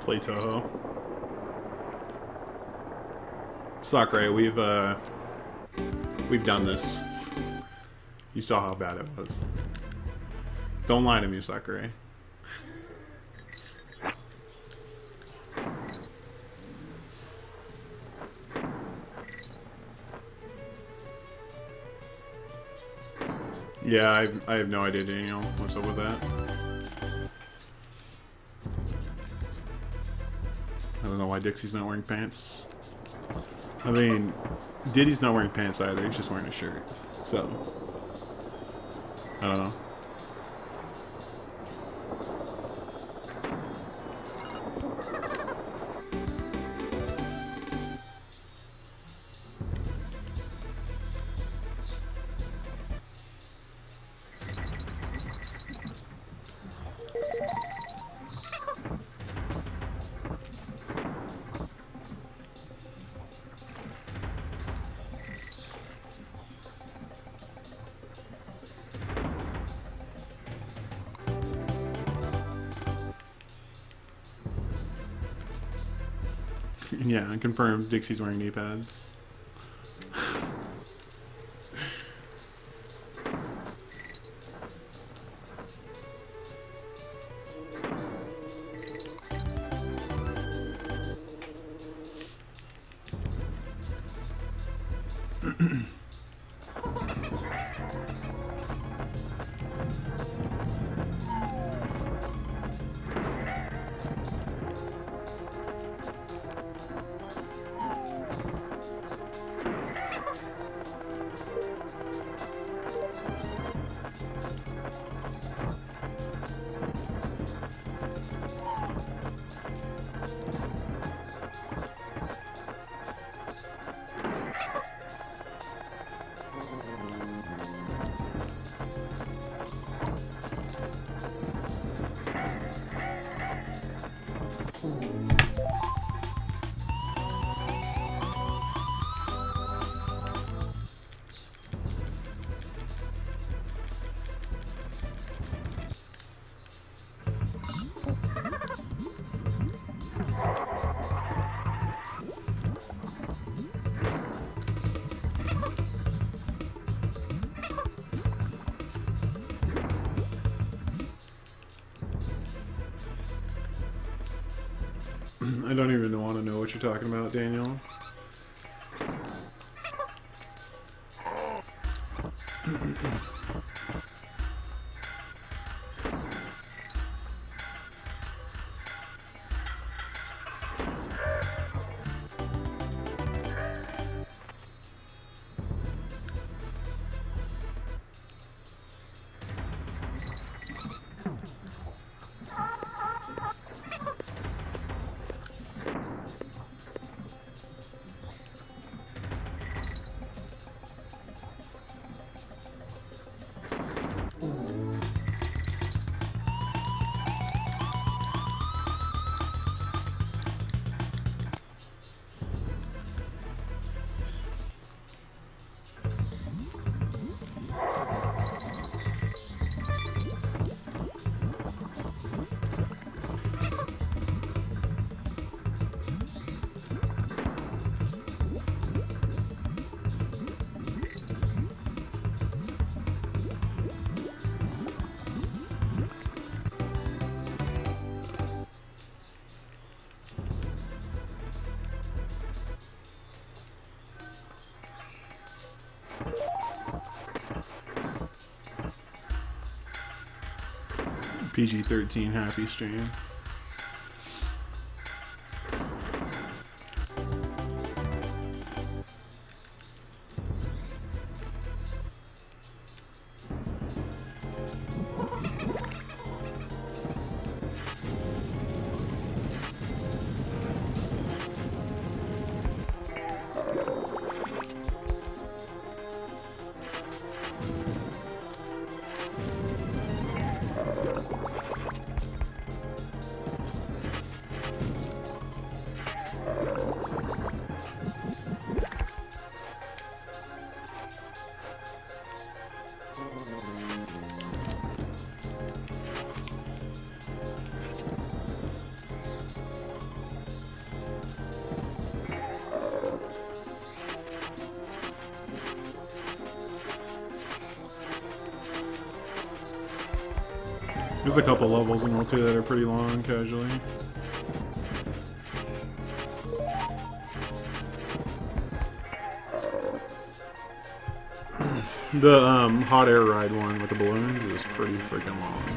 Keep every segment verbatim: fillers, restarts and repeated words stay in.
play Toho. Sakurai, we've uh, we've done this. You saw how bad it was. Don't lie to me, Sakurai. Yeah, I've, I have no idea, Daniel. What's up with that? I don't know why Dixie's not wearing pants. I mean, Diddy's not wearing pants either. He's just wearing a shirt. So, I don't know. Yeah, I confirmed Dixie's wearing knee pads. I don't even want to know what you're talking about, Daniel. P G thirteen happy stream. There's a couple levels in World two that are pretty long, casually. The um, hot air ride one with the balloons is pretty freaking long.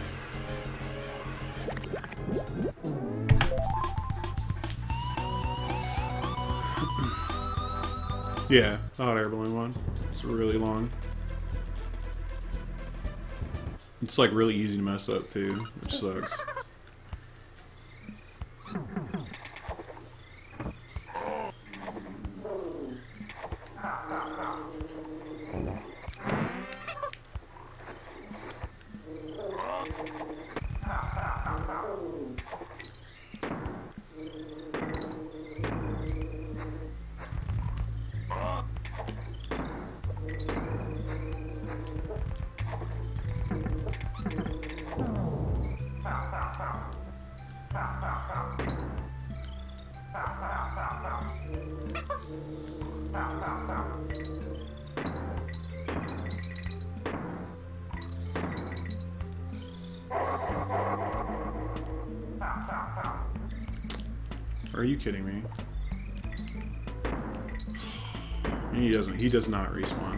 Yeah, the hot air balloon one. It's really long. It's like really easy to mess up too, which sucks. Are you kidding me? He doesn't. He does not respawn.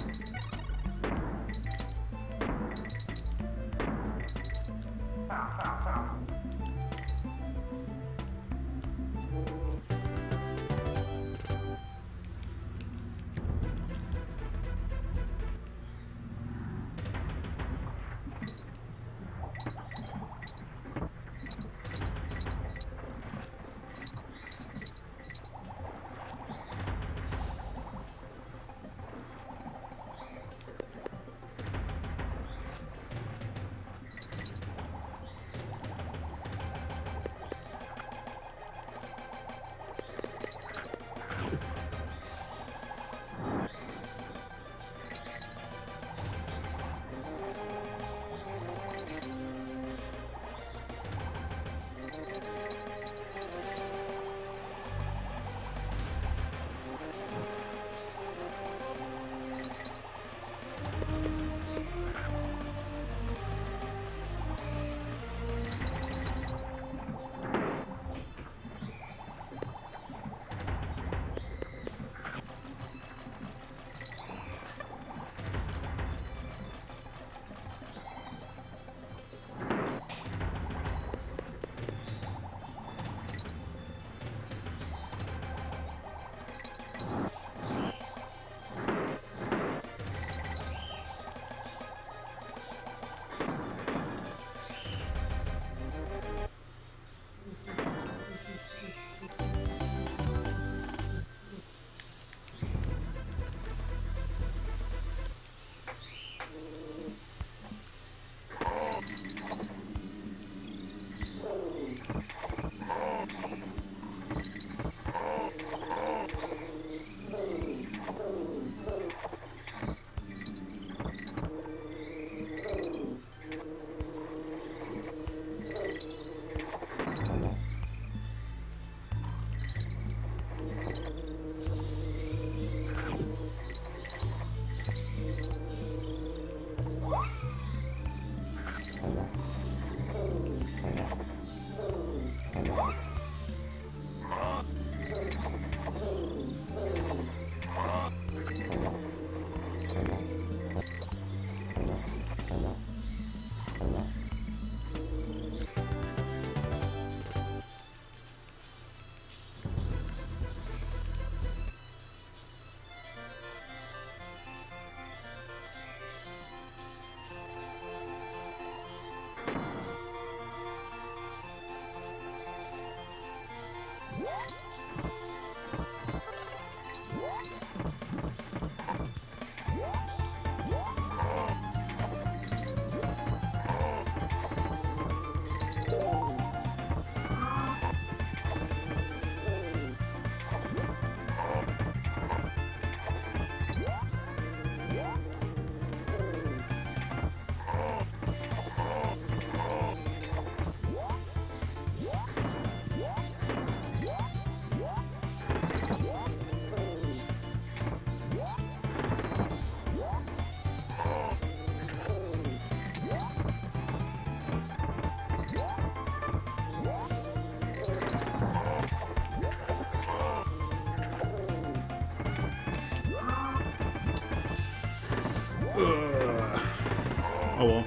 Ugh. Oh well.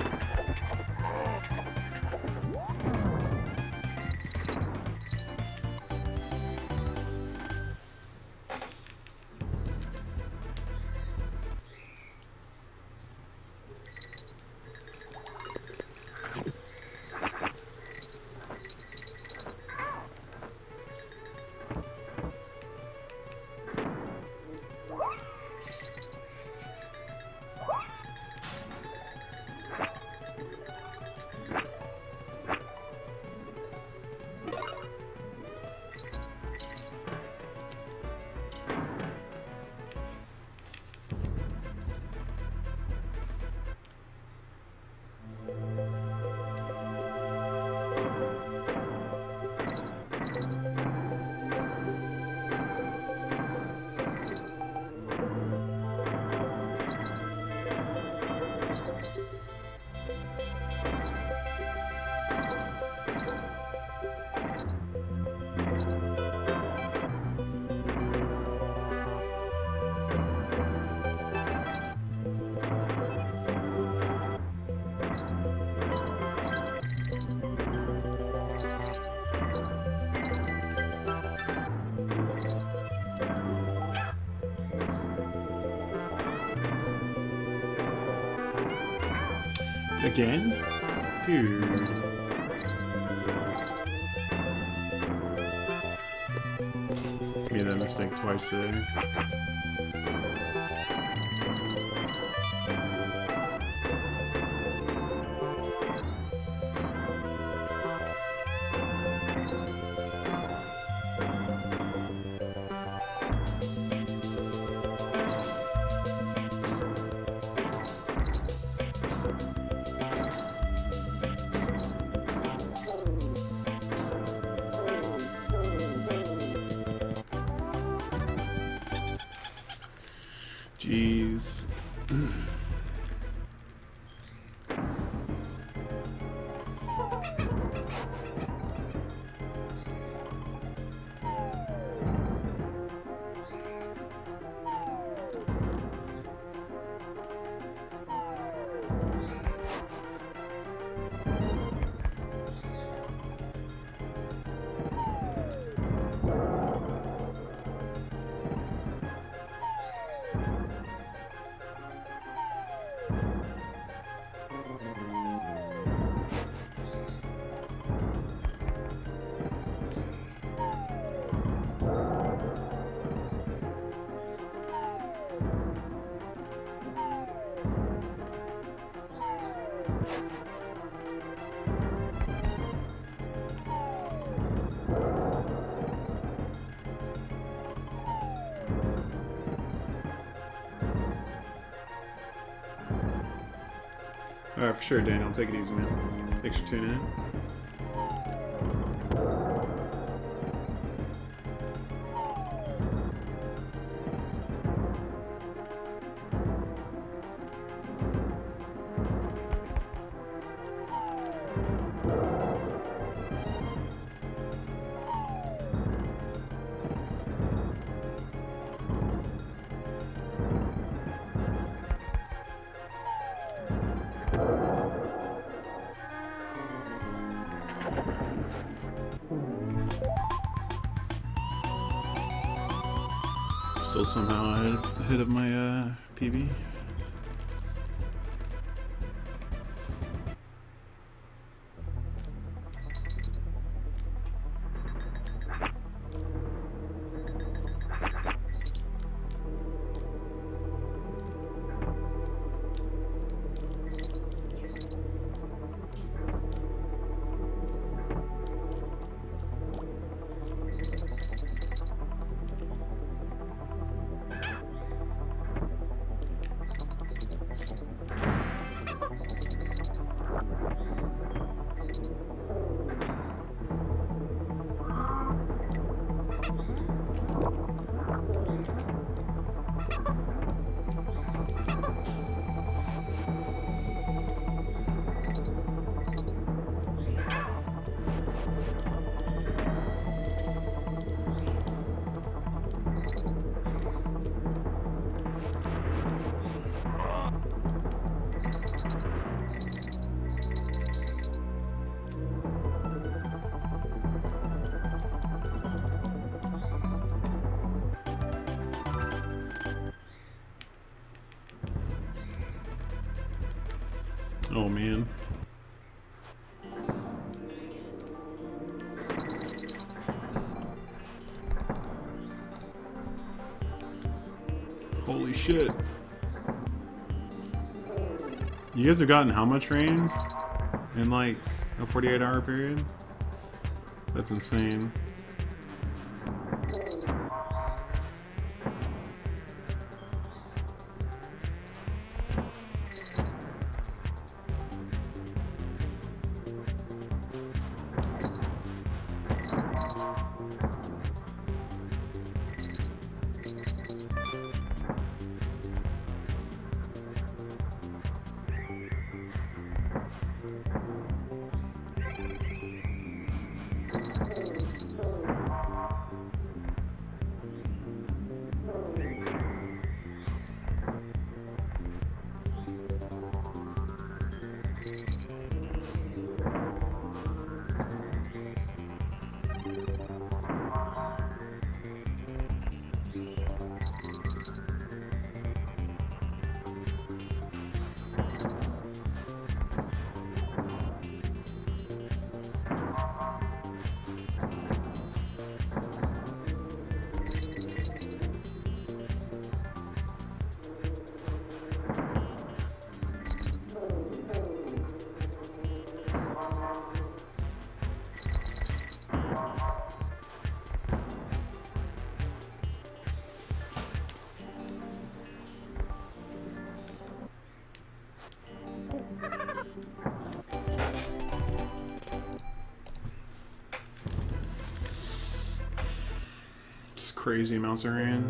Again? Dude. Made that mistake twice today. Jeez. Alright, for sure, Daniel. Take it easy, man. Thanks for tuning in. Still somehow ahead, ahead of my uh, P B. Oh man. Holy shit. You guys have gotten how much rain in like a forty-eight hour period? That's insane. Crazy amounts of rain.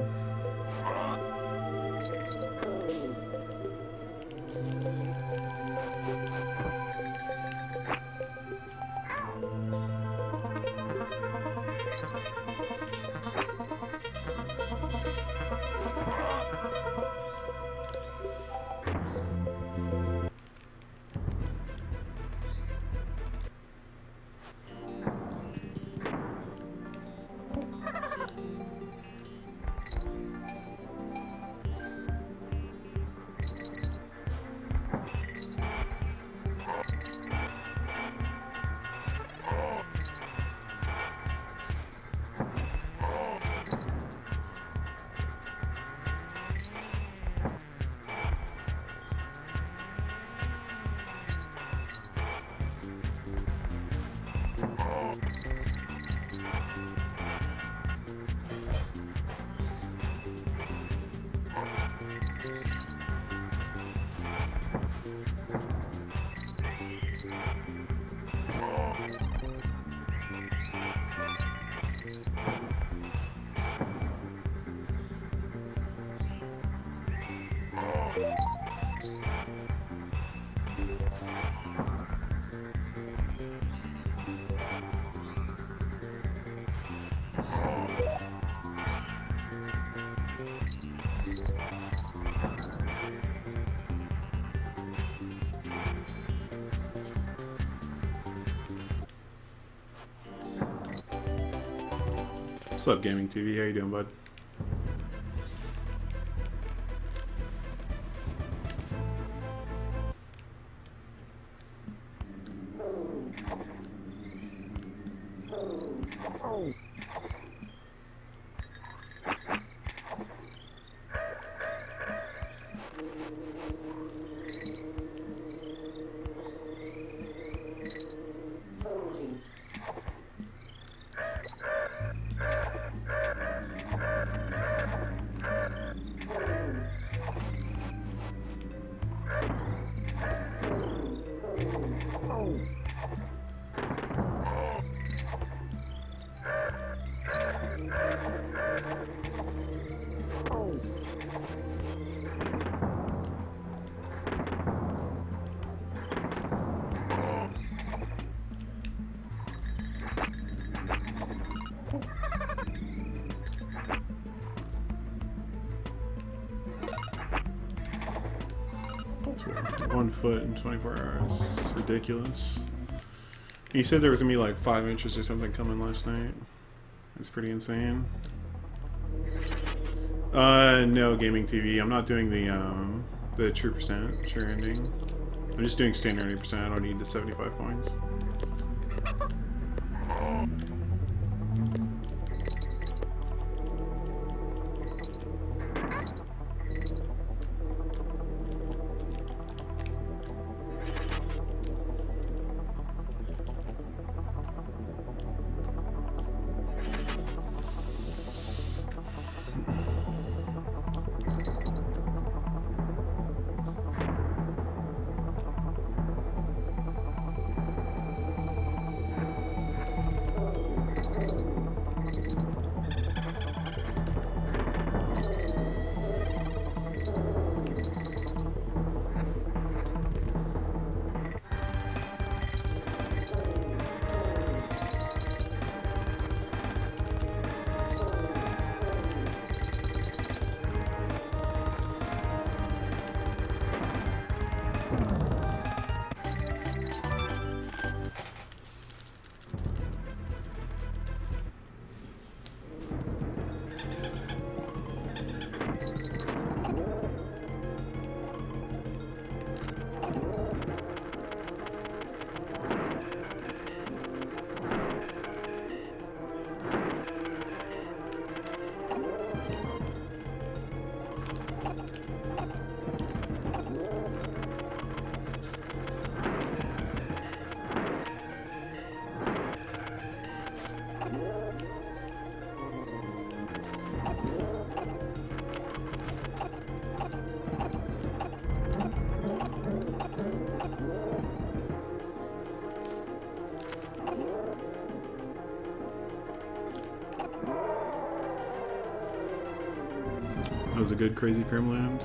What's up, Gaming T V? How you doing, bud? One foot in twenty-four hours. It's ridiculous. You said there was gonna be like five inches or something coming last night. That's pretty insane. Uh, no, Gaming T V. I'm not doing the um the true percent, true ending. I'm just doing standard eighty percent. I don't need the seventy-five points. That was a good Crazy Crimland.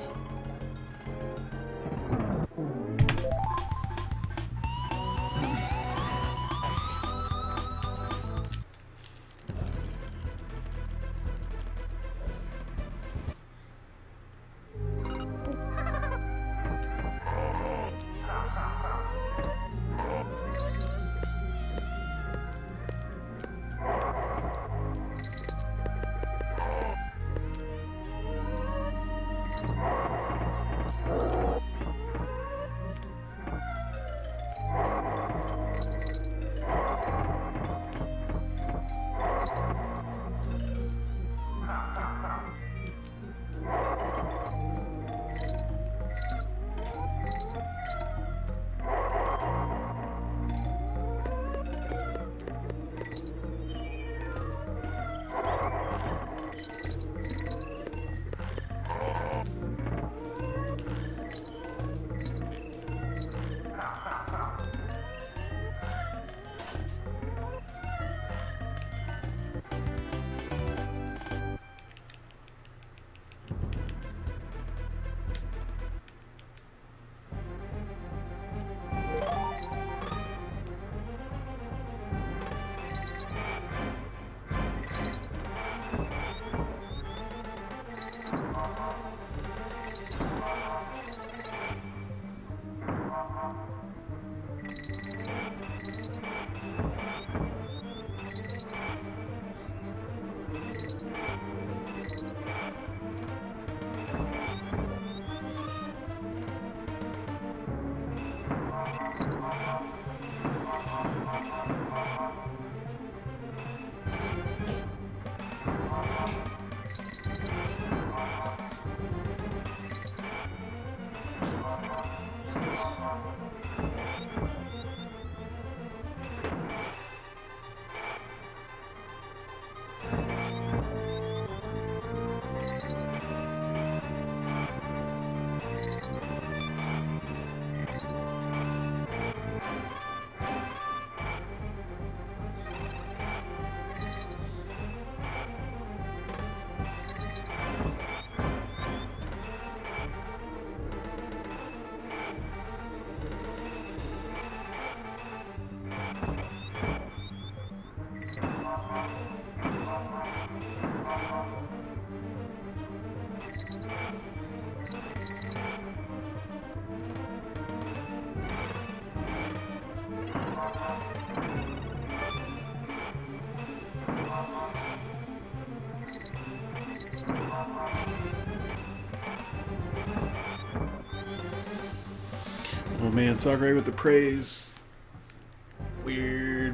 Oh man, Sakurai with the praise. Weird.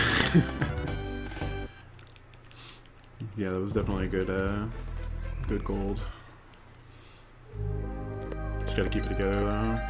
Yeah, that was definitely a good, uh, good gold. Just gotta keep it together though.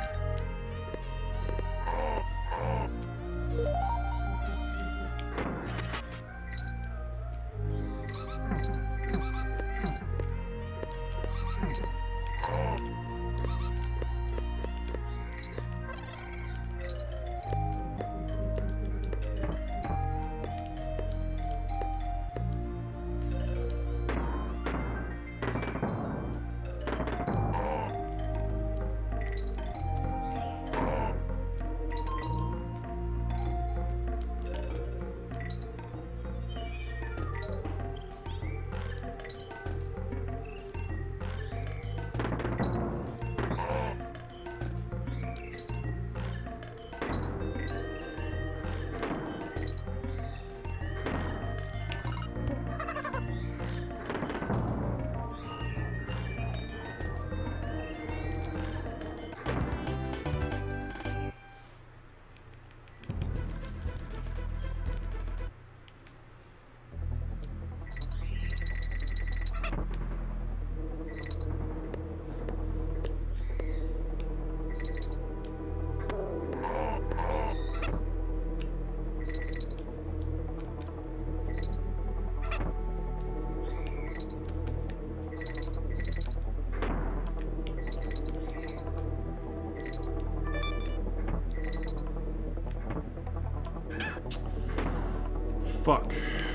Fuck.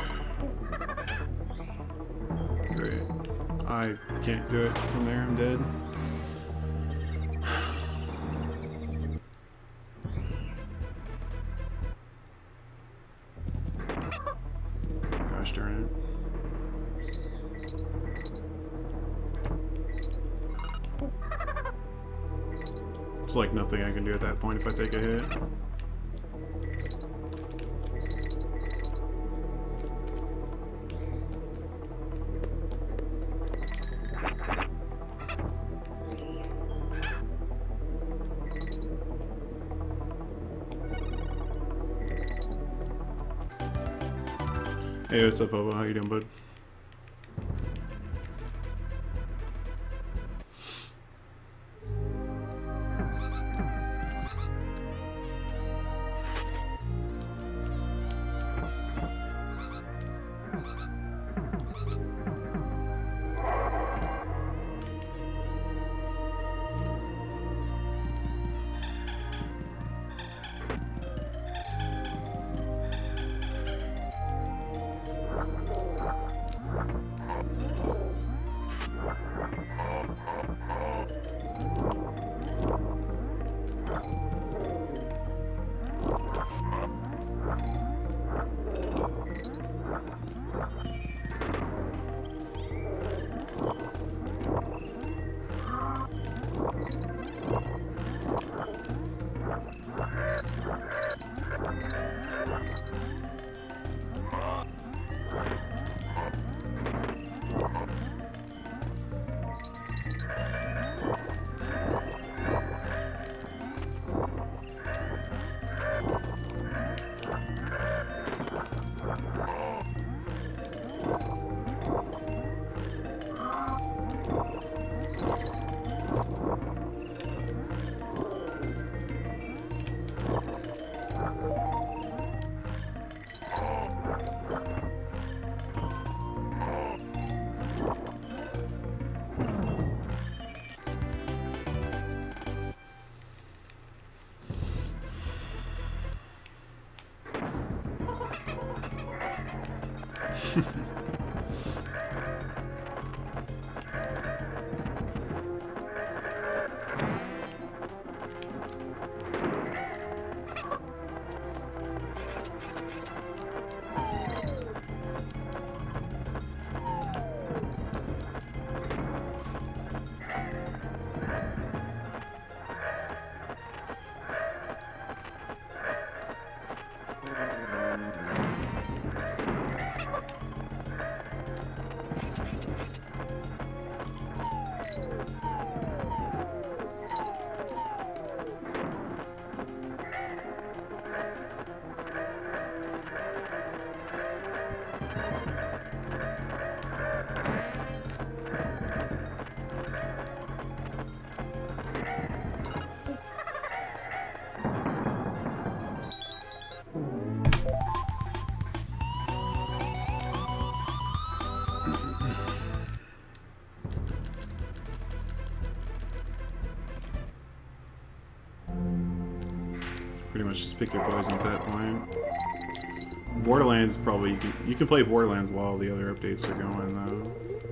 Great. I can't do it from there, I'm dead. Gosh darn it. It's like nothing I can do at that point if I take a hit. Hey, what's up, Bobo? How you doing, bud? Pretty much just pick your poison at that point. Borderlands probably you can you can play Borderlands while the other updates are going though.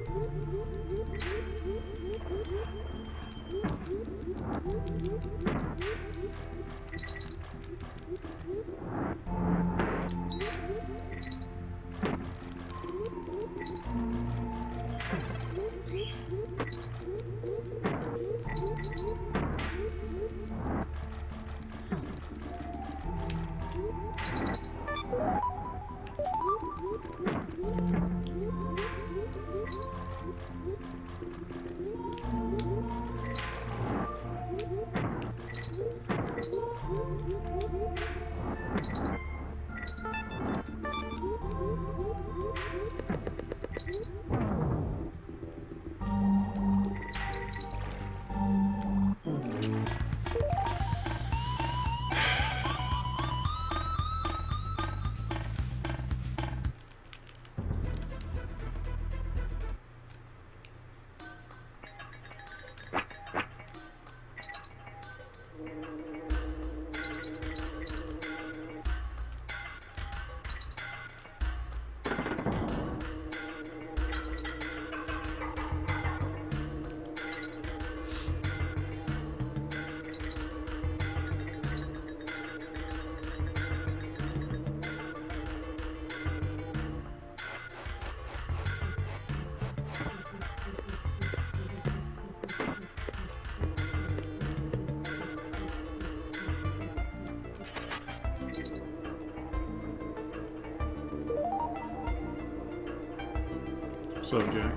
What's up, Jack?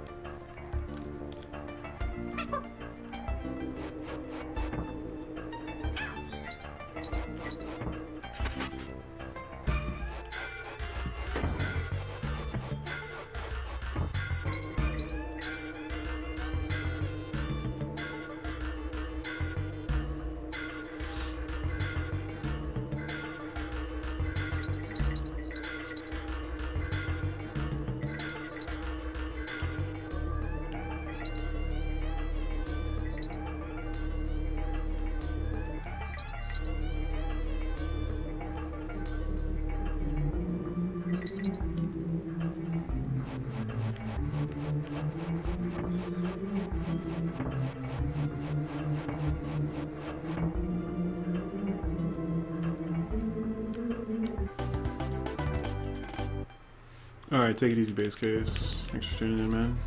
Alright, take it easy, base case. Thanks for tuning in, man.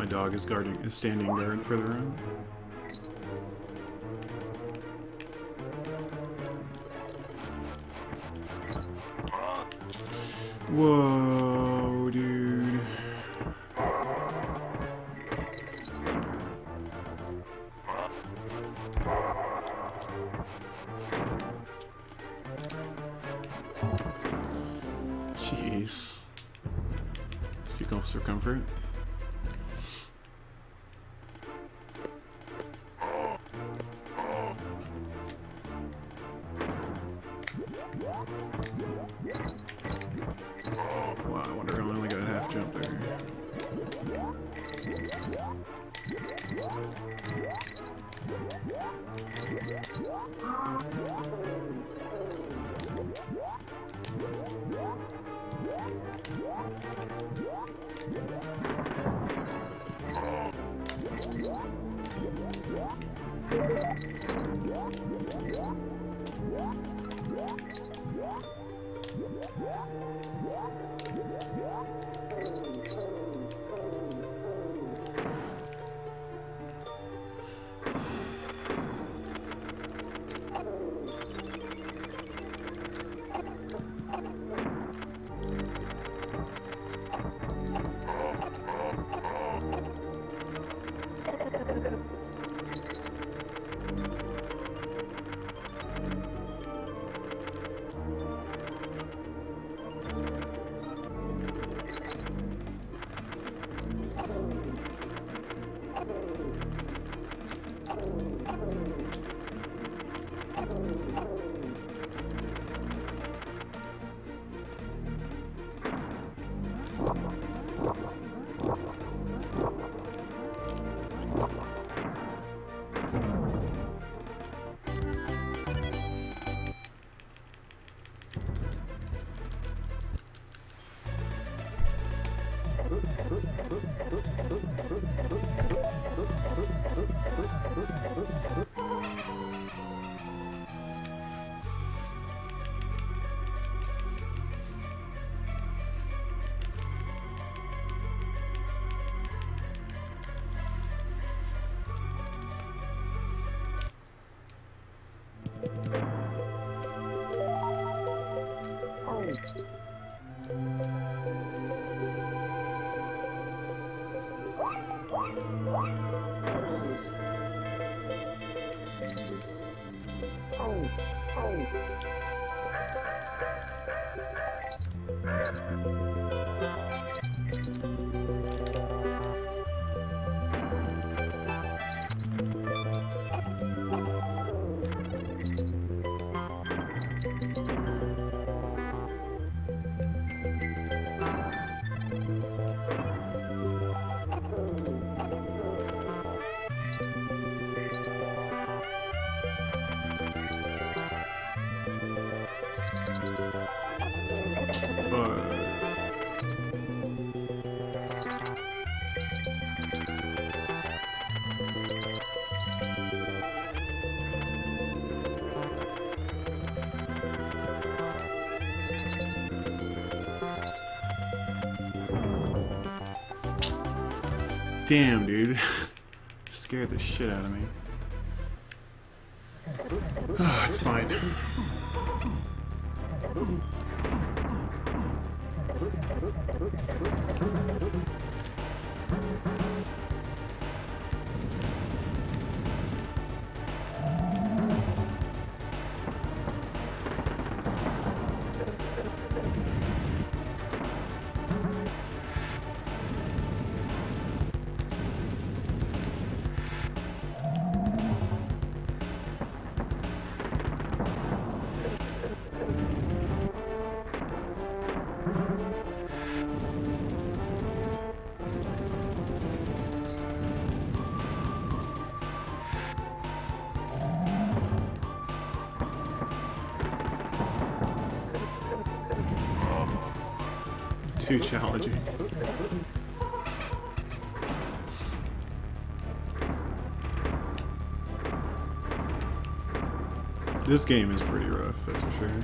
dog is guarding, is standing guard for the room. Whoa, dude. Jeez. Seek officer comfort. Wow, I wonder I only got a half jump there. Damn, dude. Scared the shit out of me. Oh, it's fine. Too challenging. This game is pretty rough, that's for sure.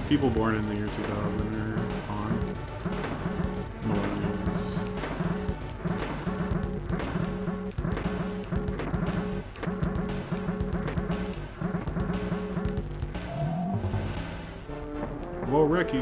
People born in the year two thousand or on. Millennials. Whoa, Ricky.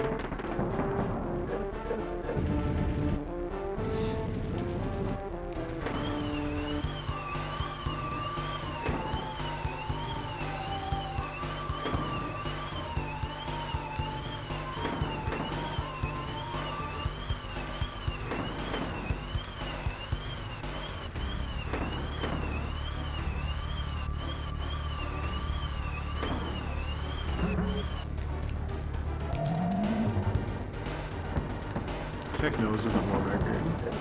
Heck no, this isn't world record.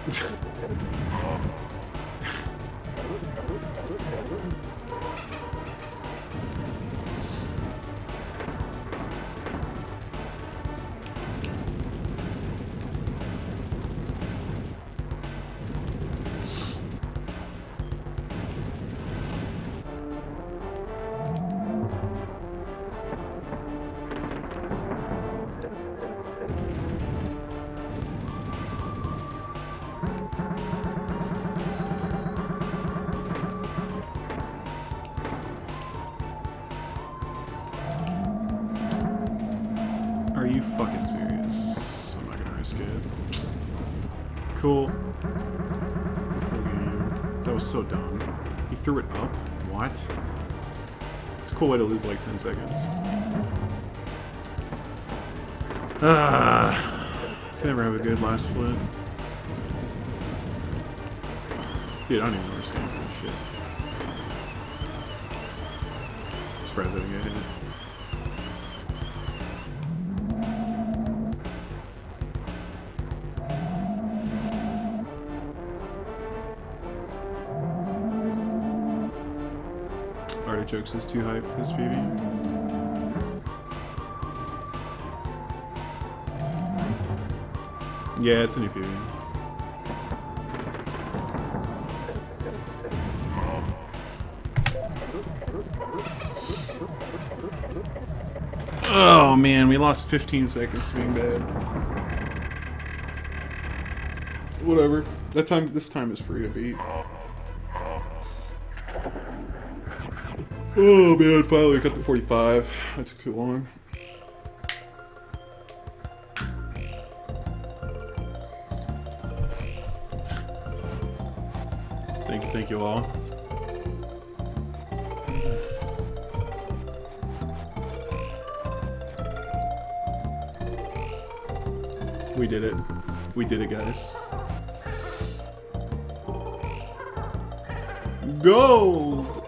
Are you fucking serious? I'm not gonna risk it. Cool. Cool game. That was so dumb. He threw it up? What? It's a cool way to lose like ten seconds. Ah, can never have a good last split. Dude, I don't even understand for this shit. I'm surprised I didn't get hit. Artichokes is too hype for this P B. Yeah, it's a new P B. Oh man, we lost fifteen seconds to being bad. Whatever. That time, this time is free to beat. Oh man, finally got to forty-five. That took too long. Thank you, thank you all. We did it. We did it, guys. Gold!